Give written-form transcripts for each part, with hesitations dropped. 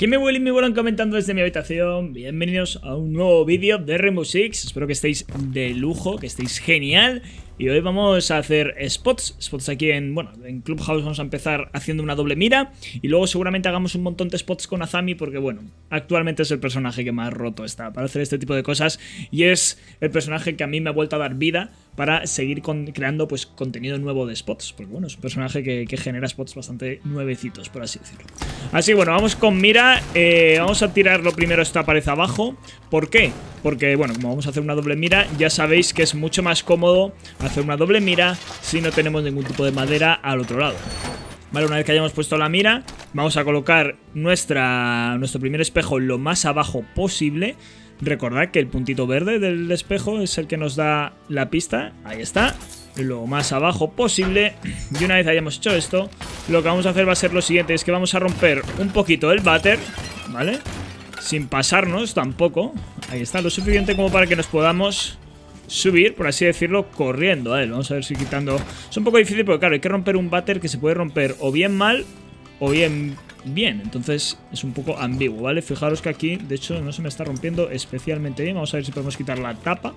Que me vuelan comentando desde mi habitación. Bienvenidos a un nuevo vídeo de Rainbow Six. Espero que estéis de lujo, que estéis genial. Y hoy vamos a hacer spots aquí en Clubhouse. Vamos a empezar haciendo una doble mira. Y luego seguramente hagamos un montón de spots con Azami. Porque bueno, actualmente es el personaje que más roto está para hacer este tipo de cosas. Y es el personaje que a mí me ha vuelto a dar vida para seguir creando pues contenido nuevo de spots. Porque bueno, es un personaje que genera spots bastante nuevecitos, por así decirlo. Así que bueno, vamos con mira. Vamos a tirarlo primero esta pared abajo. ¿Por qué? Porque bueno, como vamos a hacer una doble mira, ya sabéis que es mucho más cómodo hacer una doble mira si no tenemos ningún tipo de madera al otro lado. Vale, una vez que hayamos puesto la mira, vamos a colocar nuestro primer espejo lo más abajo posible. Recordad que el puntito verde del espejo es el que nos da la pista. Ahí está. Lo más abajo posible. Y una vez hayamos hecho esto, lo que vamos a hacer va a ser lo siguiente. Es que vamos a romper un poquito el váter, ¿vale? Sin pasarnos tampoco. Ahí está, lo suficiente como para que nos podamos subir, por así decirlo, corriendo. Vamos a ver si quitando... Es un poco difícil porque claro, hay que romper un váter que se puede romper o bien mal o bien... entonces es un poco ambiguo, ¿vale? Fijaros que aquí, de hecho, no se me está rompiendo especialmente bien. Vamos a ver si podemos quitar la tapa.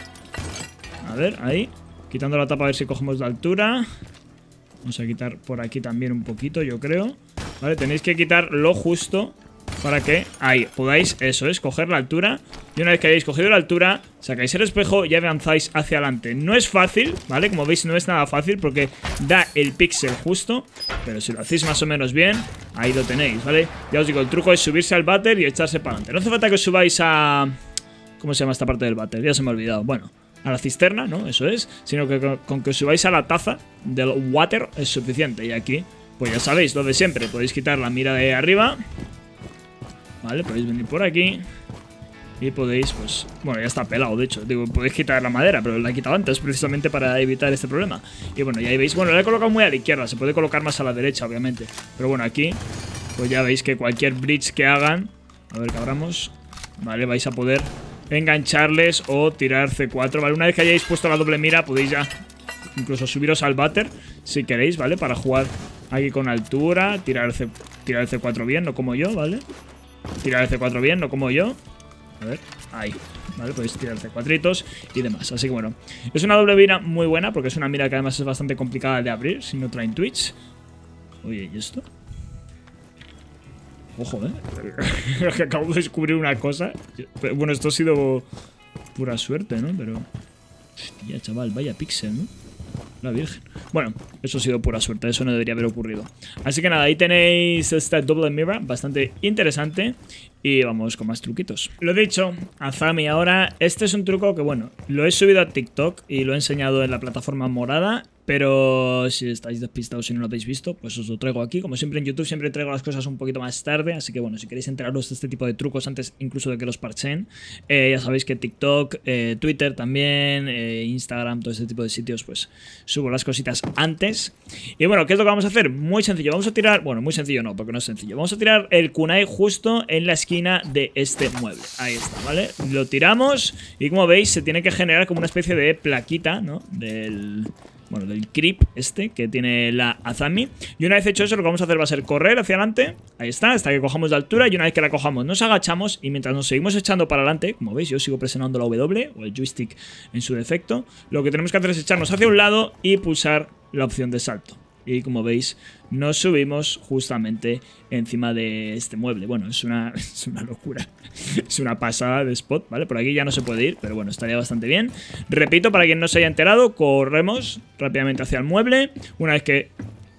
A ver, ahí. Quitando la tapa a ver si cogemos la altura. Vamos a quitar por aquí también un poquito, yo creo. Vale, tenéis que quitar lo justo para que ahí podáis, eso es, coger la altura. Y una vez que hayáis cogido la altura, sacáis el espejo y avanzáis hacia adelante. No es fácil, ¿vale? Como veis, no es nada fácil porque da el píxel justo. Pero si lo hacéis más o menos bien, ahí lo tenéis, ¿vale? Ya os digo, el truco es subirse al váter y echarse para adelante. No hace falta que os subáis a... ¿Cómo se llama esta parte del váter? Ya se me ha olvidado. Bueno, a la cisterna, ¿no? Eso es. Sino que con que os subáis a la taza del water es suficiente. Y aquí, pues ya sabéis, lo de siempre. Podéis quitar la mira de arriba. Vale, podéis venir por aquí. Y podéis, pues... Bueno, ya está pelado, de hecho. Digo, podéis quitar la madera, pero la he quitado antes precisamente para evitar este problema. Y bueno, ya ahí veis... Bueno, la he colocado muy a la izquierda. Se puede colocar más a la derecha, obviamente. Pero bueno, aquí, pues ya veis que cualquier bridge que hagan... A ver, que abramos... Vale, vais a poder engancharles o tirar C4. Vale, una vez que hayáis puesto la doble mira, podéis ya incluso subiros al váter si queréis, ¿vale? Para jugar aquí con altura. Tirar el C4 bien, no como yo, ¿vale? Tirar el C4 bien, no como yo. A ver, ahí, ¿vale? Podéis tirar C4itos y demás. Así que bueno, es una doble mira muy buena porque es una mira que además es bastante complicada de abrir si no traen Twitch. Oye, ¿y esto? Ojo, acabo de descubrir una cosa. Bueno, esto ha sido pura suerte, ¿no? Pero... Hostia, chaval, vaya píxel, ¿no? La virgen. Bueno, eso ha sido pura suerte. Eso no debería haber ocurrido. Así que nada, ahí tenéis esta doble mira. Bastante interesante. Y vamos con más truquitos. Lo dicho, Azami ahora. Este es un truco que, bueno, lo he subido a TikTok y lo he enseñado en la plataforma morada. Pero si estáis despistados y no lo habéis visto, pues os lo traigo aquí. Como siempre en YouTube, siempre traigo las cosas un poquito más tarde. Así que bueno, si queréis enteraros de este tipo de trucos antes incluso de que los parchen, ya sabéis que TikTok, Twitter también, Instagram, todo este tipo de sitios, pues subo las cositas antes. Y bueno, ¿qué es lo que vamos a hacer? Muy sencillo, vamos a tirar... Bueno, muy sencillo no, porque no es sencillo. Vamos a tirar el kunai justo en la esquina de este mueble. Ahí está, ¿vale? Lo tiramos y como veis se tiene que generar como una especie de plaquita, ¿no? Del creep este que tiene la Azami. Y una vez hecho eso, lo que vamos a hacer va a ser correr hacia adelante. Ahí está, hasta que cojamos la altura. Y una vez que la cojamos, nos agachamos. Y mientras nos seguimos echando para adelante, como veis, yo sigo presionando la W o el joystick en su defecto. Lo que tenemos que hacer es echarnos hacia un lado y pulsar la opción de salto. Y como veis, nos subimos justamente encima de este mueble. Bueno, es una locura. Es una pasada de spot, ¿vale? Por aquí ya no se puede ir, pero bueno, estaría bastante bien. Repito, para quien no se haya enterado, corremos rápidamente hacia el mueble. Una vez que...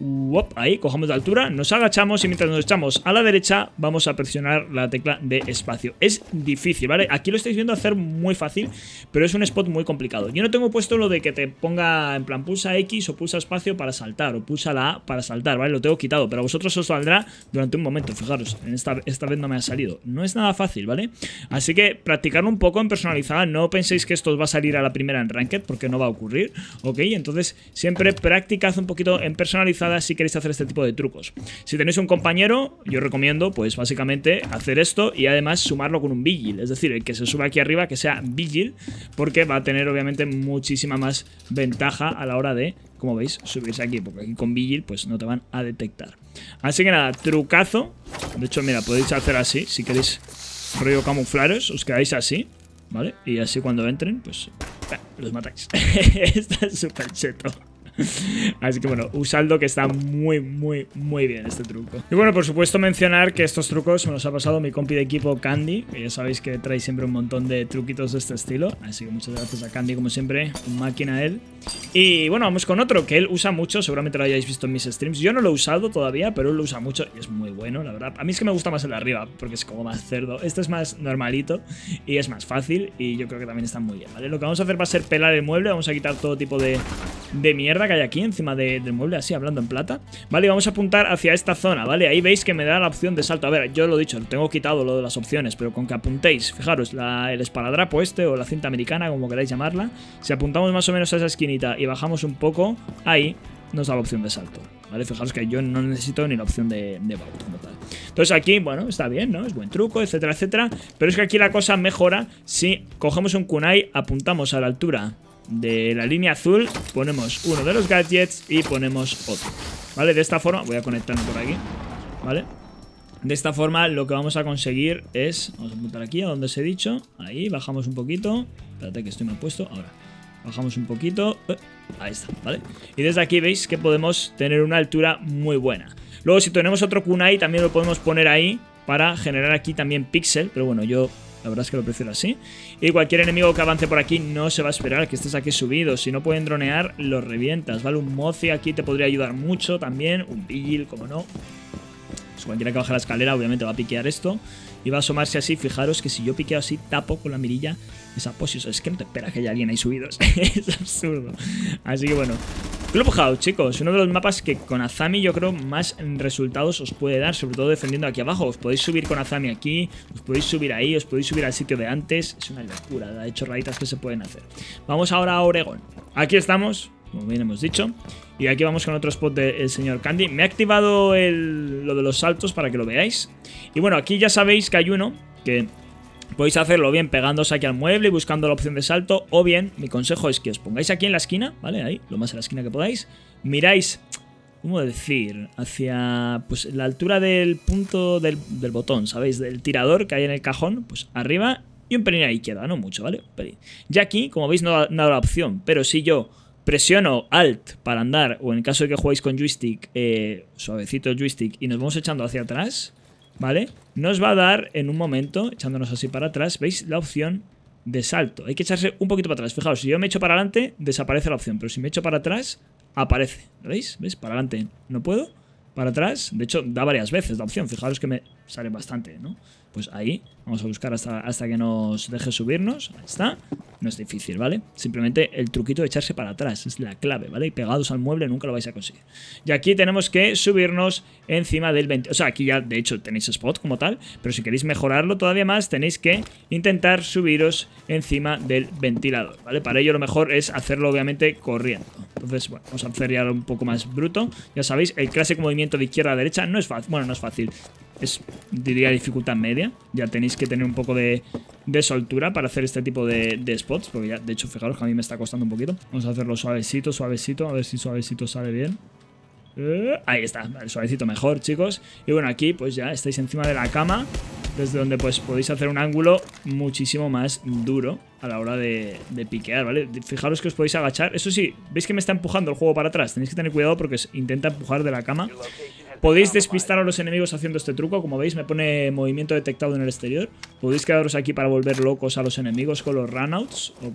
ahí, cojamos la altura, nos agachamos y mientras nos echamos a la derecha vamos a presionar la tecla de espacio. Es difícil, ¿vale? Aquí lo estáis viendo hacer muy fácil, pero es un spot muy complicado. Yo no tengo puesto lo de que te ponga en plan pulsa X o pulsa espacio para saltar o pulsa la A para saltar, ¿vale? Lo tengo quitado, pero a vosotros os saldrá durante un momento. Fijaros, esta vez no me ha salido. No es nada fácil, ¿vale? Así que practicarlo un poco en personalizada. No penséis que esto os va a salir a la primera en Ranked, porque no va a ocurrir, ¿ok? Entonces siempre practicad un poquito en personalizada si queréis hacer este tipo de trucos. Si tenéis un compañero, yo recomiendo pues básicamente hacer esto y además sumarlo con un Vigil, es decir, el que se suba aquí arriba que sea Vigil, porque va a tener obviamente muchísima más ventaja a la hora de, como veis, subirse aquí, porque aquí con Vigil pues no te van a detectar. Así que nada, trucazo. De hecho, mira, podéis hacer así. Si queréis rollo camuflaros, os quedáis así, ¿vale? Y así cuando entren, pues los matáis. Está súper cheto. Así que bueno, usadlo, que está muy bien este truco. Y bueno, por supuesto mencionar que estos trucos me los ha pasado mi compi de equipo Candy, que ya sabéis que trae siempre un montón de truquitos de este estilo. Así que muchas gracias a Candy, como siempre, un máquina él. Y bueno, vamos con otro que él usa mucho, seguramente lo hayáis visto en mis streams. Yo no lo he usado todavía, pero él lo usa mucho y es muy bueno, la verdad. A mí es que me gusta más el de arriba, porque es como más cerdo. Este es más normalito y es más fácil, y yo creo que también está muy bien, ¿vale? Lo que vamos a hacer va a ser pelar el mueble. Vamos a quitar todo tipo de mierda que hay aquí encima del mueble, así hablando en plata. Vale, y vamos a apuntar hacia esta zona, ¿vale? Ahí veis que me da la opción de salto. A ver, yo lo he dicho, tengo quitado lo de las opciones, pero con que apuntéis, fijaros, el esparadrapo este o la cinta americana, como queráis llamarla, si apuntamos más o menos a esa esquinita y bajamos un poco, ahí nos da la opción de salto, ¿vale? Fijaros que yo no necesito ni la opción de vault como tal. Entonces aquí, bueno, está bien, ¿no? Es buen truco, etcétera, etcétera. Pero es que aquí la cosa mejora si cogemos un kunai, apuntamos a la altura de la línea azul, ponemos uno de los gadgets y ponemos otro, ¿vale? De esta forma, voy a conectarme por aquí, ¿vale? De esta forma lo que vamos a conseguir es, vamos a apuntar aquí a donde os he dicho, ahí, bajamos un poquito, espérate que estoy mal puesto, ahora, bajamos un poquito, ahí está, ¿vale? Y desde aquí veis que podemos tener una altura muy buena. Luego si tenemos otro kunai también lo podemos poner ahí para generar aquí también píxel, pero bueno, yo la verdad es que lo prefiero así. Y cualquier enemigo que avance por aquí no se va a esperar que estés aquí subido. Si no pueden dronear, los revientas, ¿vale? Un Mozi aquí te podría ayudar mucho también. Un Vigil, como no. Pues cualquiera que baje la escalera obviamente va a piquear esto y va a asomarse así. Fijaros que si yo piqueo así, tapo con la mirilla esa posición. Es que no te espera que haya alguien ahí subido. Es absurdo. Así que bueno, Clubhouse, chicos, uno de los mapas que con Azami yo creo más resultados os puede dar, sobre todo defendiendo aquí abajo. Os podéis subir con Azami aquí, os podéis subir ahí, os podéis subir al sitio de antes. Es una locura de chorraditas que se pueden hacer. Vamos ahora a Oregón. Aquí estamos, como bien hemos dicho. Y aquí vamos con otro spot del señor Candy. Me he activado lo de los saltos para que lo veáis. Y bueno, aquí ya sabéis que hay uno que podéis hacerlo bien pegándoos aquí al mueble y buscando la opción de salto, o bien, mi consejo es que os pongáis aquí en la esquina, ¿vale? Ahí, lo más en la esquina que podáis. Miráis, ¿cómo decir? Hacia, pues, la altura del punto del botón, ¿sabéis? Del tirador que hay en el cajón, pues arriba y un pelín a la izquierda, no mucho, ¿vale? Un pelín. Ya aquí, como veis, no ha dado la opción, pero si yo presiono Alt para andar, o en el caso de que juguéis con joystick, suavecito el joystick, y nos vamos echando hacia atrás, ¿vale? Nos va a dar en un momento, echándonos así para atrás, ¿veis? La opción de salto. Hay que echarse un poquito para atrás. Fijaos, si yo me echo para adelante, desaparece la opción. Pero si me echo para atrás, aparece. ¿Veis? ¿Veis? Para adelante no puedo. Para atrás, de hecho, da varias veces la opción. Fijaros que me sale bastante, ¿no? Pues ahí, vamos a buscar hasta que nos deje subirnos. Ahí está. No es difícil, ¿vale? Simplemente el truquito de echarse para atrás es la clave, ¿vale? Y pegados al mueble nunca lo vais a conseguir. Y aquí tenemos que subirnos encima del ventilador. O sea, aquí ya, de hecho, tenéis spot como tal. Pero si queréis mejorarlo todavía más, tenéis que intentar subiros encima del ventilador, ¿vale? Para ello lo mejor es hacerlo, obviamente, corriendo. Entonces, bueno, vamos a hacer ya un poco más bruto. Ya sabéis, el clásico movimiento de izquierda a derecha no es fácil. Bueno, no es fácil. Es, diría, dificultad media. Ya tenéis que tener un poco de soltura para hacer este tipo de spots. Porque ya, de hecho, fijaros que a mí me está costando un poquito. Vamos a hacerlo suavecito, suavecito. A ver si suavecito sale bien. Ahí está, vale, suavecito mejor, chicos. Y bueno, aquí pues ya estáis encima de la cama, desde donde pues podéis hacer un ángulo muchísimo más duro a la hora de piquear, ¿vale? Fijaros que os podéis agachar. Eso sí, veis que me está empujando el juego para atrás. Tenéis que tener cuidado porque intenta empujar de la cama. Podéis despistar a los enemigos haciendo este truco. Como veis, me pone movimiento detectado en el exterior. Podéis quedaros aquí para volver locos a los enemigos con los runouts, ¿ok?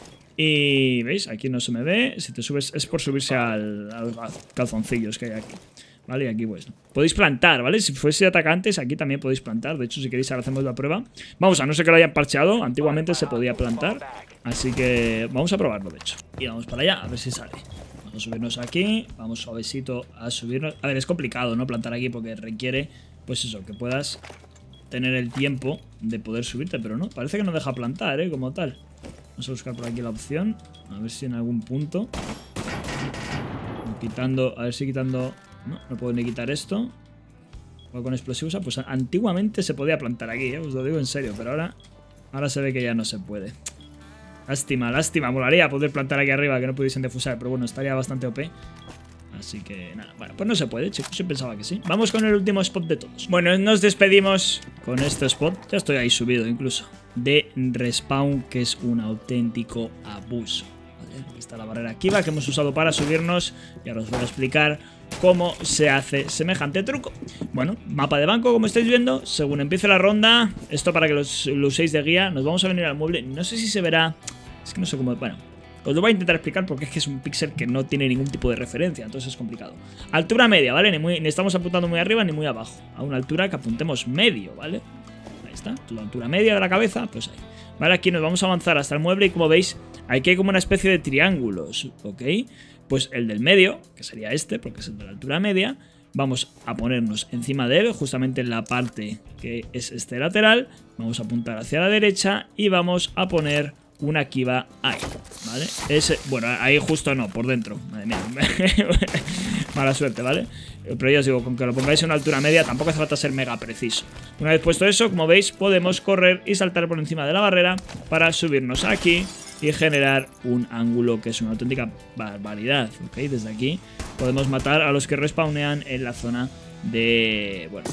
Y veis, aquí no se me ve. Si te subes, es por subirse a los calzoncillos que hay aquí, ¿vale? Y aquí pues podéis plantar, ¿vale? Si fuese atacantes, aquí también podéis plantar. De hecho, si queréis, ahora hacemos la prueba. Vamos, a no ser que lo hayan parcheado. Antiguamente se podía plantar. Así que vamos a probarlo, de hecho. Y vamos para allá, a ver si sale. Vamos a subirnos aquí. Vamos suavecito a subirnos. A ver, es complicado, ¿no? Plantar aquí porque requiere, pues eso, que puedas tener el tiempo de poder subirte. Pero no, parece que no deja plantar, como tal. Vamos a buscar por aquí la opción. A ver si en algún punto. Quitando. A ver si quitando. No puedo ni quitar esto. O con explosivos. Pues antiguamente se podía plantar aquí, os lo digo en serio. Pero ahora se ve que ya no se puede. Lástima, lástima. Molaría poder plantar aquí arriba, que no pudiesen defusar. Pero bueno, estaría bastante OP. Así que nada, bueno, pues no se puede, chicos, yo pensaba que sí. Vamos con el último spot de todos. Bueno, nos despedimos con este spot, ya estoy ahí subido incluso, de respawn, que es un auténtico abuso. ¿Vale? Aquí está la barrera Kiva que hemos usado para subirnos y ahora os voy a explicar cómo se hace semejante truco. Bueno, mapa de banco, como estáis viendo, según empiece la ronda, esto para que lo uséis de guía, nos vamos a venir al mueble, no sé si se verá, es que no sé cómo, bueno, os lo voy a intentar explicar porque es que es un píxel que no tiene ningún tipo de referencia, entonces es complicado. Altura media, ¿vale? Ni estamos apuntando muy arriba ni muy abajo, a una altura que apuntemos medio, ¿vale? Ahí está, la altura media de la cabeza, pues ahí. Vale, aquí nos vamos a avanzar hasta el mueble y como veis, aquí hay como una especie de triángulos, ¿ok? Pues el del medio, que sería este, porque es el de la altura media, vamos a ponernos encima de él, justamente en la parte que es este lateral, vamos a apuntar hacia la derecha y vamos a poner una Kiva ahí, ¿vale? Bueno, ahí justo no, por dentro. Madre mía. Mala suerte, ¿vale? Pero ya os digo, con que lo pongáis a una altura media tampoco hace falta ser mega preciso. Una vez puesto eso, como veis, podemos correr y saltar por encima de la barrera para subirnos aquí y generar un ángulo que es una auténtica barbaridad, ¿ok? Desde aquí podemos matar a los que respawnean en la zona de... bueno,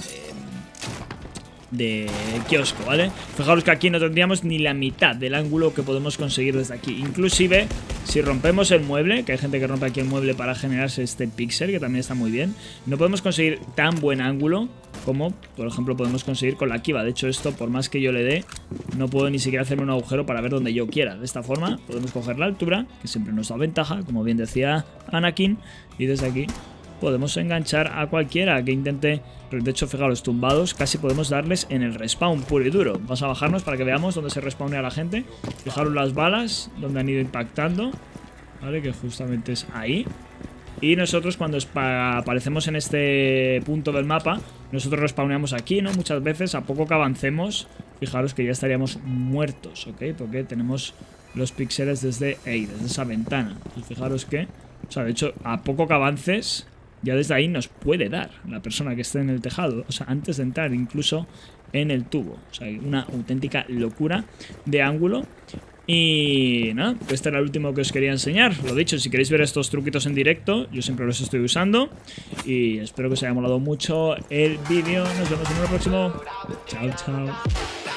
de kiosco, ¿vale? Fijaros que aquí no tendríamos ni la mitad del ángulo que podemos conseguir desde aquí. Inclusive, si rompemos el mueble, que hay gente que rompe aquí el mueble para generarse este píxel, que también está muy bien, no podemos conseguir tan buen ángulo como, por ejemplo, podemos conseguir con la Kiva. De hecho, esto, por más que yo le dé, no puedo ni siquiera hacerme un agujero para ver donde yo quiera. De esta forma, podemos coger la altura, que siempre nos da ventaja, como bien decía Anakin, y desde aquí podemos enganchar a cualquiera que intente. De hecho, fijaros, tumbados casi podemos darles en el respawn puro y duro. Vamos a bajarnos para que veamos dónde se respawnea la gente. Fijaros las balas, donde han ido impactando, ¿vale? Que justamente es ahí. Y nosotros cuando aparecemos en este punto del mapa, nosotros respawneamos aquí, ¿no? Muchas veces, a poco que avancemos, fijaros que ya estaríamos muertos, ¿ok? Porque tenemos los píxeles desde ahí, desde esa ventana. Entonces, fijaros que, o sea, de hecho, a poco que avances, ya desde ahí nos puede dar la persona que esté en el tejado. O sea, antes de entrar incluso en el tubo. O sea, una auténtica locura de ángulo. Y nada, este era el último que os quería enseñar. Lo dicho, si queréis ver estos truquitos en directo, yo siempre los estoy usando. Y espero que os haya molado mucho el vídeo. Nos vemos en el próximo. Chao, chao.